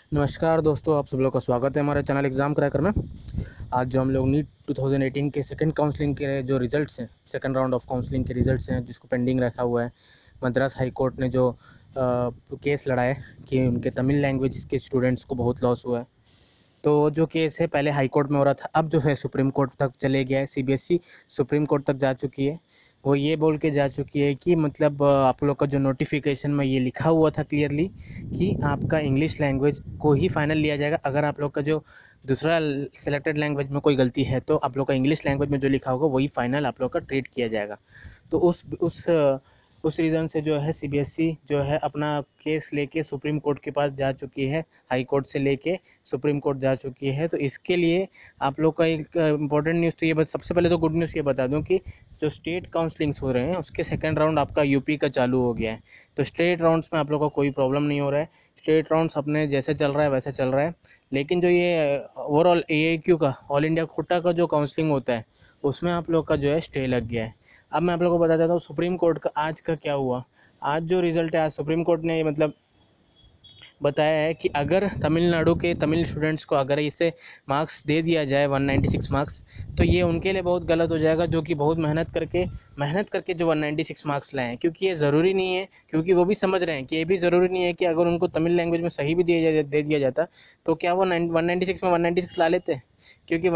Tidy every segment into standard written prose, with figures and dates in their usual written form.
नमस्कार दोस्तों, आप सब लोग का स्वागत है हमारे चैनल एग्ज़ाम क्रैकर में। आज जो हम लोग नीट 2018 के सेकंड काउंसलिंग के जो रिज़ल्ट्स हैं, सेकंड राउंड ऑफ काउंसलिंग के रिज़ल्ट्स हैं जिसको पेंडिंग रखा हुआ है। मद्रास हाई कोर्ट ने जो केस लड़ा है कि उनके तमिल लैंग्वेज के स्टूडेंट्स को बहुत लॉस हुआ है। तो जो केस है पहले हाई कोर्ट में हो रहा था, अब जो है सुप्रीम कोर्ट तक चले गया है। सीबीएसई सुप्रीम कोर्ट तक जा चुकी है। वो ये बोल के जा चुकी है कि मतलब आप लोग का जो नोटिफिकेशन में ये लिखा हुआ था क्लियरली कि आपका इंग्लिश लैंग्वेज को ही फाइनल लिया जाएगा। अगर आप लोग का जो दूसरा सेलेक्टेड लैंग्वेज में कोई गलती है तो आप लोग का इंग्लिश लैंग्वेज में जो लिखा होगा वही फाइनल आप लोग का ट्रीट किया जाएगा। तो उस रीज़न से जो है सीबीएसई जो है अपना केस लेके सुप्रीम कोर्ट के पास जा चुकी है। हाई कोर्ट से लेके सुप्रीम कोर्ट जा चुकी है। तो इसके लिए आप लोग का एक इम्पॉर्टेंट न्यूज़ तो ये बस, सबसे पहले तो गुड न्यूज़ ये बता दूं कि जो स्टेट काउंसलिंग्स हो रहे हैं उसके सेकंड राउंड आपका यूपी का चालू हो गया है। तो स्टेट राउंड्स में आप लोग का कोई प्रॉब्लम नहीं हो रहा है। स्टेट राउंड्स अपने जैसे चल रहा है वैसे चल रहा है। लेकिन जो ये ओवरऑल एआईक्यू का, ऑल इंडिया कोटा का जो काउंसलिंग होता है उसमें आप लोग का जो है स्टे लग गया है। अब मैं आप लोगों को बता देता हूँ सुप्रीम कोर्ट का आज का क्या हुआ। आज जो रिज़ल्ट है, आज सुप्रीम कोर्ट ने मतलब बताया है कि अगर तमिलनाडु के तमिल स्टूडेंट्स को अगर इसे मार्क्स दे दिया जाए 196 मार्क्स, तो ये उनके लिए बहुत गलत हो जाएगा, जो कि बहुत मेहनत करके जो 196 मार्क्स लाए हैं। क्योंकि ये ज़रूरी नहीं है, क्योंकि वो भी समझ रहे हैं कि ये भी ज़रूरी नहीं है कि अगर उनको तमिल लैंग्वेज में सही भी दे दिया जाता तो क्या वो 196 में 196 ला लेते। क्योंकि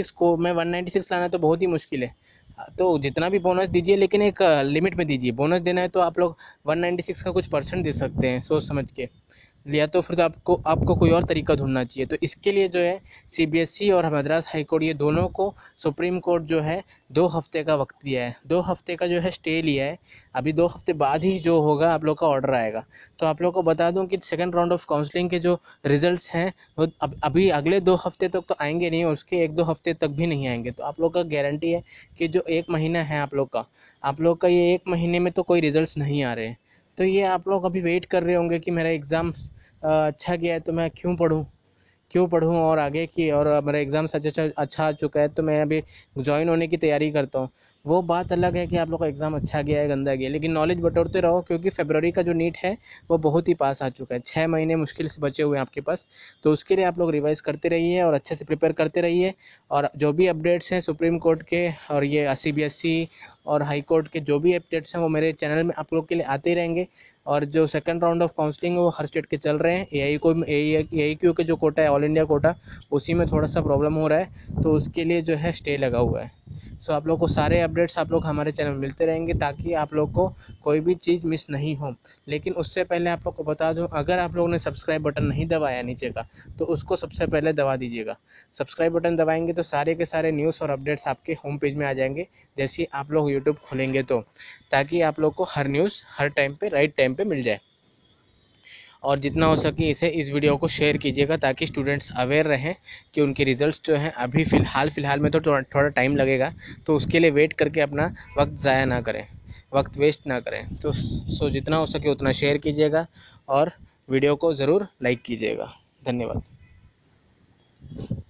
196 लाना तो बहुत ही मुश्किल है। तो जितना भी बोनस दीजिए लेकिन एक लिमिट में दीजिए। बोनस देना है तो आप लोग 196 का कुछ परसेंट दे सकते हैं सोच समझ के, या तो फिर आपको कोई और तरीका ढूंढना चाहिए। तो इसके लिए जो है सीबीएसई और मद्रास हाई कोर्ट, ये दोनों को सुप्रीम कोर्ट जो है 2 हफ्ते का वक्त दिया है। 2 हफ्ते का जो है स्टे लिया है। अभी 2 हफ्ते बाद ही जो होगा आप लोग का ऑर्डर आएगा। तो आप लोग को बता दूं कि सेकंड राउंड ऑफ काउंसलिंग के जो रिजल्ट्स हैं वो अभी अगले 2 हफ्ते तक तो आएंगे नहीं, उसके 1-2 हफ्ते तक भी नहीं आएंगे। तो आप लोग का गारंटी है कि जो 1 महीना है आप लोग का ये 1 महीने में तो कोई रिजल्ट्स नहीं आ रहे हैं। तो ये आप लोग अभी वेट कर रहे होंगे कि मेरा एग्ज़ाम अच्छा गया है तो मैं क्यों पढ़ूँ और आगे की, और मेरा एग्ज़ाम अच्छा आ चुका है तो मैं अभी जॉइन होने की तैयारी करता हूँ। वो बात अलग है कि आप लोग का एग्ज़ाम अच्छा गया है गंदा गया, लेकिन नॉलेज बटोरते रहो, क्योंकि फरवरी का जो नीट है वो बहुत ही पास आ चुका है। 6 महीने मुश्किल से बचे हुए हैं आपके पास। तो उसके लिए आप लोग रिवाइज़ करते रहिए और अच्छे से प्रिपेयर करते रहिए। और जो भी अपडेट्स हैं सुप्रीम कोर्ट के और ये सीबीएसई और हाई कोर्ट के जो भी अपडेट्स हैं वो मेरे चैनल में आप लोग के लिए आते ही रहेंगे। और जो सेकंड राउंड ऑफ काउंसलिंग है वो हर स्टेट के चल रहे हैं। एआईक्यू के जो कोटा है, ऑल इंडिया कोटा, उसी में थोड़ा सा प्रॉब्लम हो रहा है, तो उसके लिए जो है स्टे लगा हुआ है। सो आप लोग को सारे अपडेट्स आप लोग हमारे चैनल में मिलते रहेंगे, ताकि आप लोग को कोई भी चीज़ मिस नहीं हो। लेकिन उससे पहले आप लोग को बता दूं, अगर आप लोगों ने सब्सक्राइब बटन नहीं दबाया नीचे का, तो उसको सबसे पहले दबा दीजिएगा। सब्सक्राइब बटन दबाएंगे तो सारे के सारे न्यूज़ और अपडेट्स आपके होम पेज में आ जाएंगे, जैसे ही आप लोग यूट्यूब खोलेंगे तो, ताकि आप लोग को हर न्यूज़ हर टाइम पे राइट टाइम पे मिल जाए। और जितना हो सके इस वीडियो को शेयर कीजिएगा, ताकि स्टूडेंट्स अवेयर रहें कि उनके रिज़ल्ट्स जो हैं अभी फ़िलहाल में तो थोड़ा टाइम लगेगा। तो उसके लिए वेट करके अपना वक्त ज़ाया ना करें, वक्त वेस्ट ना करें। तो जितना हो सके उतना शेयर कीजिएगा और वीडियो को ज़रूर लाइक कीजिएगा। धन्यवाद।